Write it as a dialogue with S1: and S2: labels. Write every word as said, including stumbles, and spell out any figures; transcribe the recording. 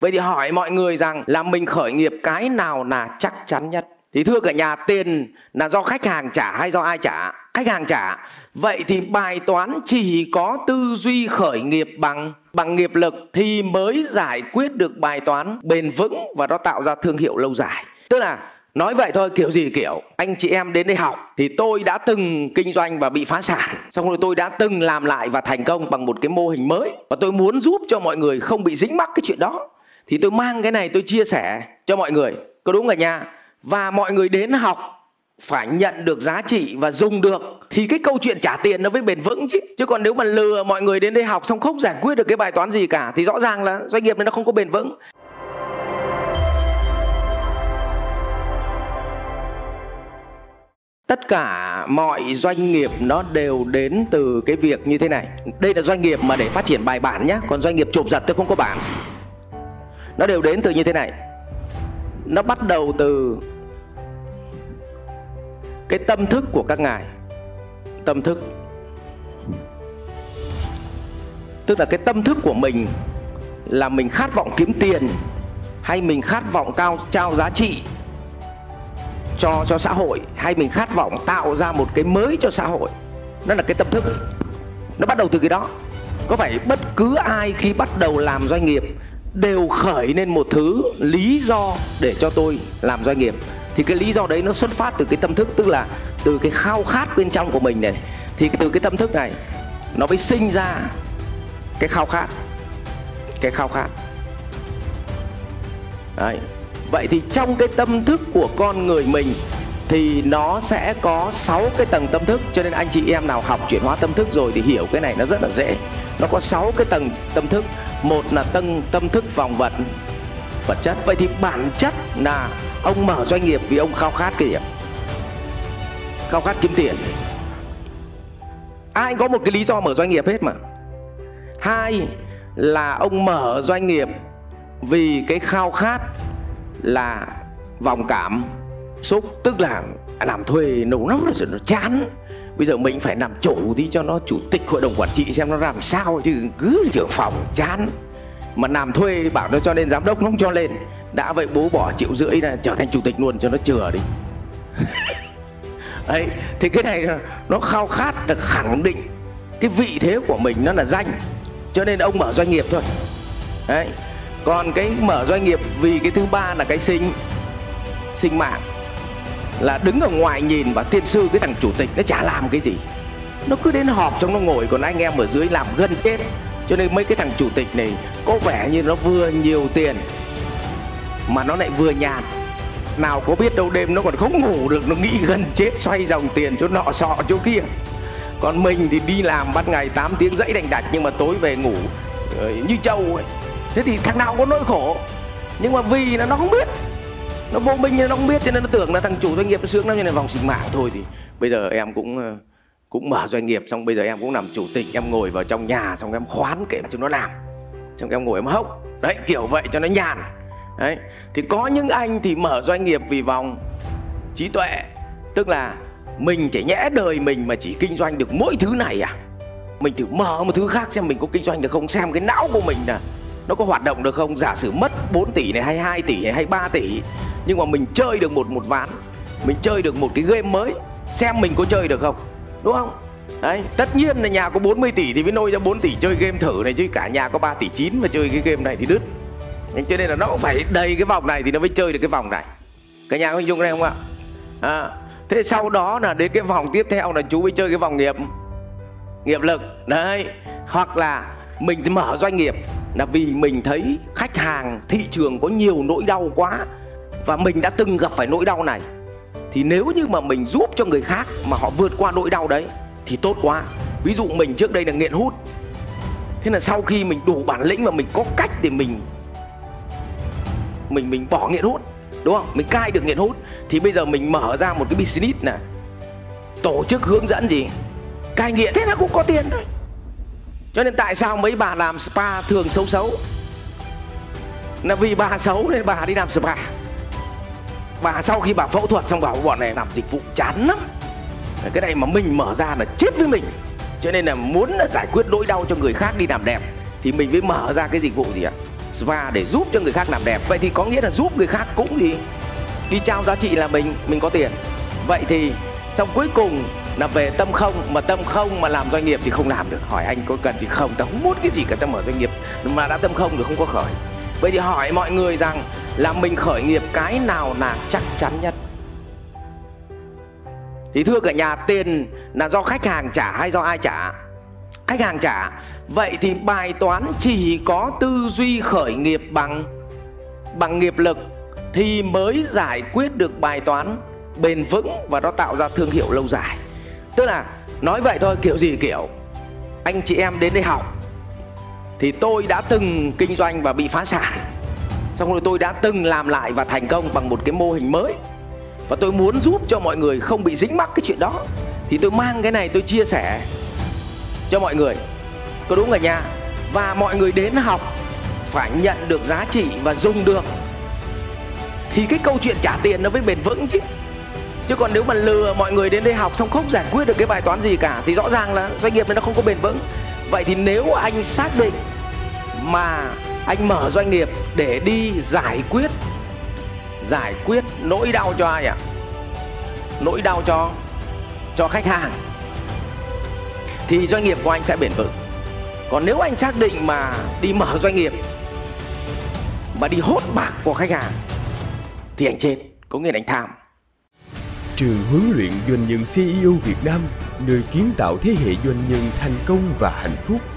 S1: Vậy thì hỏi mọi người rằng là mình khởi nghiệp cái nào là chắc chắn nhất? Thì thưa cả nhà, tiền là do khách hàng trả hay do ai trả? Khách hàng trả. Vậy thì bài toán chỉ có tư duy khởi nghiệp bằng bằng nghiệp lực thì mới giải quyết được bài toán bền vững và nó tạo ra thương hiệu lâu dài. Tức là nói vậy thôi, kiểu gì kiểu anh chị em đến đây học thì tôi đã từng kinh doanh và bị phá sản, xong rồi tôi đã từng làm lại và thành công bằng một cái mô hình mới, và tôi muốn giúp cho mọi người không bị dính mắc cái chuyện đó. Thì tôi mang cái này tôi chia sẻ cho mọi người, có đúng cả nhà? Và mọi người đến học phải nhận được giá trị và dùng được thì cái câu chuyện trả tiền nó mới bền vững chứ. Chứ còn nếu mà lừa mọi người đến đây học xong không giải quyết được cái bài toán gì cả thì rõ ràng là doanh nghiệp này nó không có bền vững. Tất cả mọi doanh nghiệp nó đều đến từ cái việc như thế này. Đây là doanh nghiệp mà để phát triển bài bản nhé, còn doanh nghiệp chộp giật tôi không có bản. Nó đều đến từ như thế này. Nó bắt đầu từ cái tâm thức của các ngài. Tâm thức, tức là cái tâm thức của mình là mình khát vọng kiếm tiền hay mình khát vọng cao trao giá trị cho cho xã hội, hay mình khát vọng tạo ra một cái mới cho xã hội. Đó là cái tâm thức. Nó bắt đầu từ cái đó. Có phải bất cứ ai khi bắt đầu làm doanh nghiệp đều khởi lên một thứ lý do để cho tôi làm doanh nghiệp, thì cái lý do đấy nó xuất phát từ cái tâm thức, tức là từ cái khao khát bên trong của mình này. Thì từ cái tâm thức này nó mới sinh ra cái khao khát. Cái khao khát đấy. Vậy thì trong cái tâm thức của con người mình thì nó sẽ có sáu cái tầng tâm thức. Cho nên anh chị em nào học chuyển hóa tâm thức rồi thì hiểu cái này nó rất là dễ. Nó có sáu cái tầng tâm thức. Một là tầng tâm thức vòng vật, vật chất. Vậy thì bản chất là ông mở doanh nghiệp vì ông khao khát cái gì? Khao khát kiếm tiền. Ai có một cái lý do mở doanh nghiệp hết mà. Hai là ông mở doanh nghiệp vì cái khao khát là vòng cảm xúc, tức là làm thuê nấu nóng là nó chán. Bây giờ mình phải làm chủ đi cho nó chủ tịch hội đồng quản trị xem nó làm sao, chứ cứ trưởng phòng chán. Mà làm thuê bảo nó cho lên giám đốc nó không cho lên. Đã vậy bố bỏ triệu rưỡi là trở thành chủ tịch luôn cho nó chừa đi. Đấy, thì cái này nó khao khát được khẳng định cái vị thế của mình nó là danh, cho nên ông mở doanh nghiệp thôi. Đấy. Còn cái mở doanh nghiệp vì cái thứ ba là cái sinh sinh mạng, là đứng ở ngoài nhìn và thiên sư cái thằng chủ tịch nó chả làm cái gì, nó cứ đến họp xong nó ngồi, còn anh em ở dưới làm gần chết. Cho nên mấy cái thằng chủ tịch này có vẻ như nó vừa nhiều tiền mà nó lại vừa nhàn. Nào có biết đâu đêm nó còn không ngủ được, nó nghĩ gần chết xoay dòng tiền chỗ nọ sọ chỗ kia. Còn mình thì đi làm ban ngày tám tiếng dãy đành đạch, nhưng mà tối về ngủ uh, như trâu ấy. Thế thì thằng nào có nỗi khổ. Nhưng mà vì là nó không biết, nó vô minh nên nó không biết, cho nên nó tưởng là thằng chủ doanh nghiệp nó sướng lắm, như là vòng sinh mạng thôi. Thì bây giờ em cũng cũng mở doanh nghiệp, xong bây giờ em cũng làm chủ tịch, em ngồi vào trong nhà xong em khoán kệ cho nó làm, xong em ngồi em hốc. Đấy, kiểu vậy cho nó nhàn. Đấy. Thì có những anh thì mở doanh nghiệp vì vòng trí tuệ, tức là mình chỉ nhẽ đời mình mà chỉ kinh doanh được mỗi thứ này à, mình thử mở một thứ khác xem mình có kinh doanh được không, xem cái não của mình là nó có hoạt động được không. Giả sử mất bốn tỷ này, hay hai tỷ này, hay ba tỷ, nhưng mà mình chơi được một một ván, mình chơi được một cái game mới, xem mình có chơi được không, đúng không? Đấy, tất nhiên là nhà có bốn mươi tỷ thì mới nôi ra bốn tỷ chơi game thử này, chứ cả nhà có ba tỷ chín mà chơi cái game này thì đứt. Cho nên là nó cũng phải đầy cái vòng này thì nó mới chơi được cái vòng này. Cả nhà có hình dung đây không ạ? À, thế sau đó là đến cái vòng tiếp theo là chú mới chơi cái vòng nghiệp nghiệp lực. Đấy. Hoặc là mình mở doanh nghiệp là vì mình thấy khách hàng, thị trường có nhiều nỗi đau quá, và mình đã từng gặp phải nỗi đau này. Thì nếu như mà mình giúp cho người khác mà họ vượt qua nỗi đau đấy thì tốt quá. Ví dụ mình trước đây là nghiện hút, thế là sau khi mình đủ bản lĩnh và mình có cách để mình Mình mình bỏ nghiện hút, đúng không? Mình cai được nghiện hút, thì bây giờ mình mở ra một cái business này, tổ chức hướng dẫn gì cai nghiện, thế là cũng có tiền thôi. Cho nên tại sao mấy bà làm spa thường xấu xấu, là vì bà xấu nên bà đi làm spa. Bà sau khi bà phẫu thuật xong bảo bọn này làm dịch vụ chán lắm, cái này mà mình mở ra là chết với mình. Cho nên là muốn là giải quyết nỗi đau cho người khác đi làm đẹp thì mình mới mở ra cái dịch vụ gì ạ? spa để giúp cho người khác làm đẹp. Vậy thì có nghĩa là giúp người khác cũng gì đi trao giá trị là mình mình có tiền. Vậy thì xong cuối cùng là về tâm không, mà tâm không mà làm doanh nghiệp thì không làm được. Hỏi anh có cần gì không? Ta không muốn cái gì cả, ta mở doanh nghiệp mà đã tâm không rồi không có khởi. Vậy thì hỏi mọi người rằng là mình khởi nghiệp cái nào là chắc chắn nhất? Thì thưa cả nhà, tiền là do khách hàng trả hay do ai trả? Khách hàng trả. Vậy thì bài toán chỉ có tư duy khởi nghiệp bằng bằng nghiệp lực thì mới giải quyết được bài toán bền vững và nó tạo ra thương hiệu lâu dài. Tức là nói vậy thôi, kiểu gì kiểu anh chị em đến đây học thì tôi đã từng kinh doanh và bị phá sản, xong rồi tôi đã từng làm lại và thành công bằng một cái mô hình mới, và tôi muốn giúp cho mọi người không bị dính mắc cái chuyện đó, thì tôi mang cái này tôi chia sẻ cho mọi người, có đúng cả nhà? Và mọi người đến học phải nhận được giá trị và dùng được thì cái câu chuyện trả tiền nó mới bền vững chứ. Chứ còn nếu mà lừa mọi người đến đây học xong không giải quyết được cái bài toán gì cả thì rõ ràng là doanh nghiệp này nó không có bền vững. Vậy thì nếu anh xác định mà anh mở doanh nghiệp để đi giải quyết giải quyết nỗi đau cho ai ạ? Nỗi đau cho cho khách hàng thì doanh nghiệp của anh sẽ bền vững. Còn nếu anh xác định mà đi mở doanh nghiệp mà đi hốt bạc của khách hàng thì anh chết, có nghĩa là anh tham.
S2: Trường huấn luyện doanh nhân xê e ô Việt Nam, nơi kiến tạo thế hệ doanh nhân thành công và hạnh phúc.